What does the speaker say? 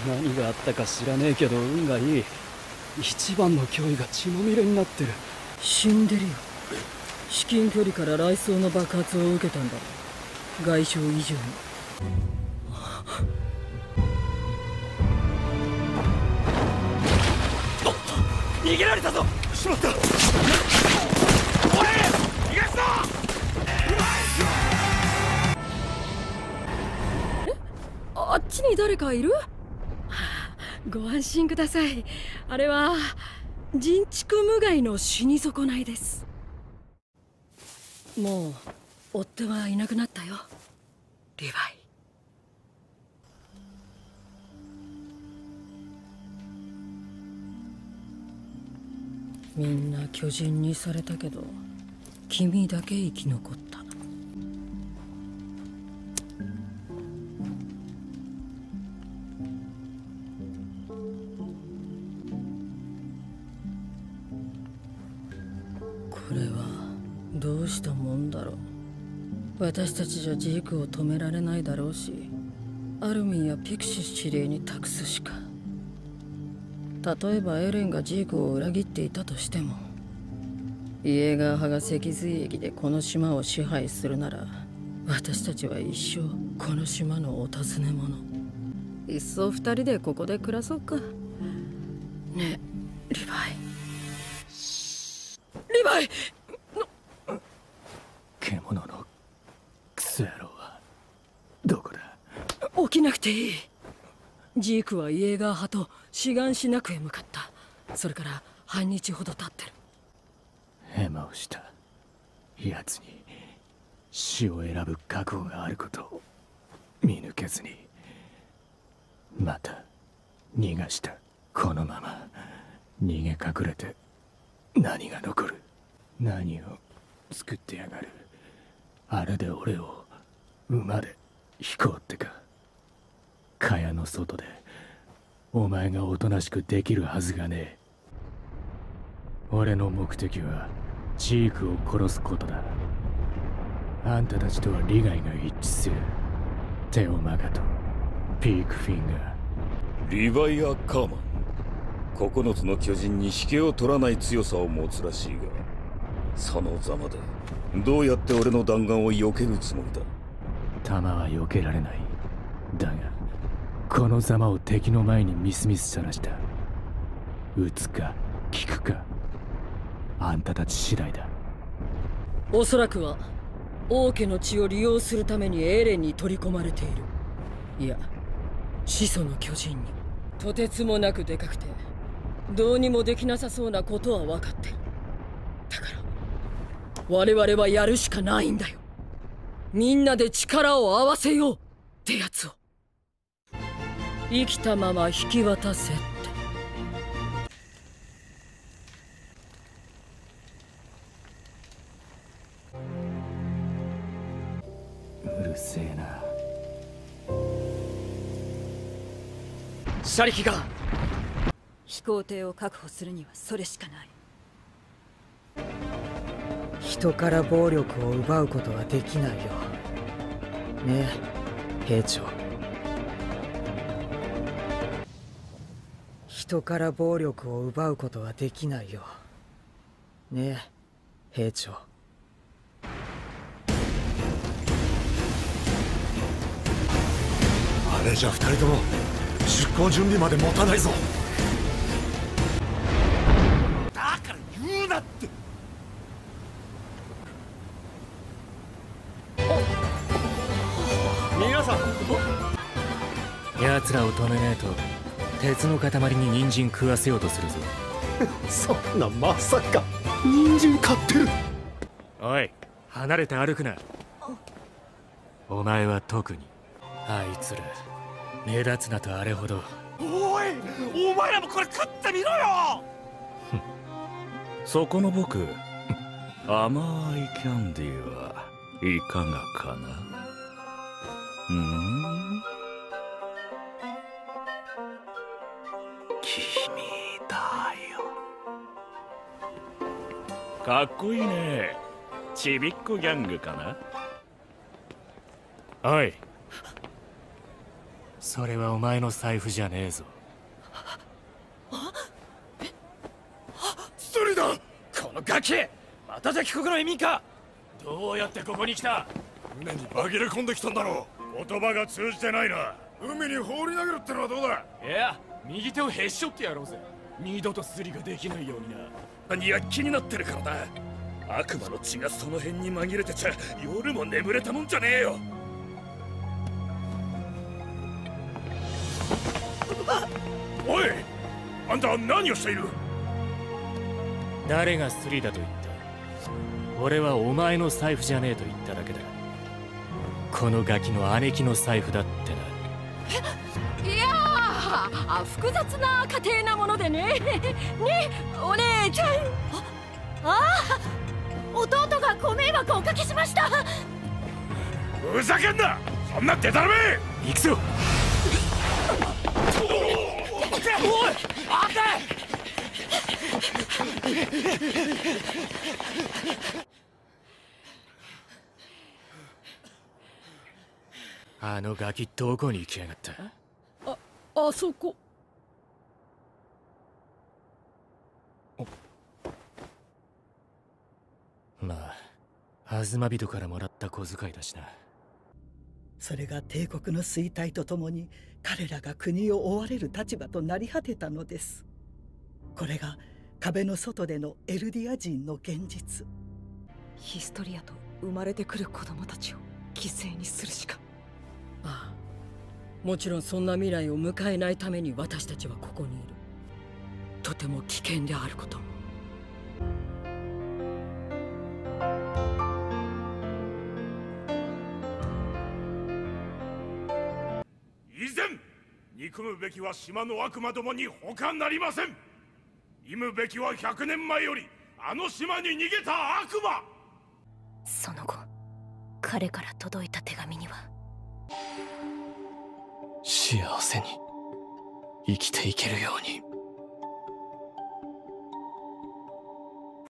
何があったか知らねえけど運がいい。一番の脅威が血まみれになってる。 死んでるよ。至近距離から雷槍の爆発を受けたんだ。外傷以上に。 逃げられたぞ。しまった。おい、逃がすぞ。 あっちに誰かいる？ご安心ください。あれは人畜無害の死に損ないです。もう追っ手はいなくなったよ、リヴァイ。みんな巨人にされたけど君だけ生き残った。これはどうしたもんだろう。私たちじゃジークを止められないだろうし、アルミンやピクシス司令に託すしか。例えばエレンがジークを裏切っていたとしても、イエーガー派が脊髄液でこの島を支配するなら、私たちは一生この島のお尋ね者。いっそ二人でここで暮らそうか。ねえリヴァイ。リヴァイ！ 獣のクソ野郎はどこだ？ 起きなくていい。ジークはイエーガー派とシガンシナクへ向かった。それから半日ほど経ってる。 ヘマをした奴に死を選ぶ覚悟があることを見抜けずにまた逃がした。このまま逃げ隠れて何が残る？何を作ってやがる？あれで俺を馬で引こうってか？蚊帳の外でお前がおとなしくできるはずがねえ。俺の目的はジークを殺すことだ。あんたたちとは利害が一致する。テオマガとピークフィンガー。 リヴァイア・カーマン、9つの巨人に引けを取らない強さを持つらしいが、そのざまでどうやって俺の弾丸を避けるつもりだ？ 弾は避けられない。だがこのざまを敵の前にみすみすさらした。撃つか効くかあんたたち次第だ。 おそらくは王家の血を利用するためにエレンに取り込まれている。いや、始祖の巨人に。とてつもなくでかくてどうにもできなさそうなことは分かってる。だから我々はやるしかないんだよ。みんなで力を合わせようってやつを。生きたまま引き渡せって。 うるせえな。 車力が飛行艇を確保するにはそれしかない。 人から暴力を奪うことはできないよねえ兵長。人から暴力を奪うことはできないよねえ兵長。 あれじゃ二人とも出航準備まで持たないぞ。だから言うなって。 皆さん、奴らを止めねえと鉄の塊に人参食わせようとするぞ。 そんなまさか人参買ってる？ おい、離れて歩くな。お前は特に。あいつら目立つなとあれほど。 おい、お前らもこれ食ってみろよ。 そこの僕、甘いキャンディーはいかがかな？ 君だよ。 かっこいいね。ちびっこギャングかな？ おい、 それはお前の財布じゃねえぞ。 ストリだ。 このガキ、また敵国の移民か。どうやってここに来た？ 船に紛れ込んできたんだろう。言葉が通じてないな。海に放り投げるってのはどうだ。 いや、右手をへっし折ってやろうぜ。二度とスリができないようにな。 何や気になってるからだ。悪魔の血がその辺に紛れてちゃ夜も眠れたもんじゃねえよ。おい、あんた何をしている。 誰がスリだと言った？俺はお前の財布じゃねえと言っただけだ。このガキの姉貴の財布だってな。 いやー、複雑な家庭なものでね。ね、お姉ちゃん。弟がご迷惑をおかけしました。 ふざけんな、そんなデタラメ。 行くぞ。 おい、待て。 あのガキどこに行きやがった？ あそこ。 まあ、アズマ人からもらった小遣いだしな。 それが帝国の衰退とともに彼らが国を追われる立場となり果てたのです。これが壁の外でのエルディア人の現実。 ヒストリアと生まれてくる子供たちを犠牲にするしか。 ああ、もちろんそんな未来を迎えないために私たちはここにいる。とても危険であることも。 以前憎むべきは島の悪魔どもに他なりません。忌むべきは100年前よりあの島に逃げた悪魔。 その後、彼から届いた手紙には、 幸せに生きていけるように。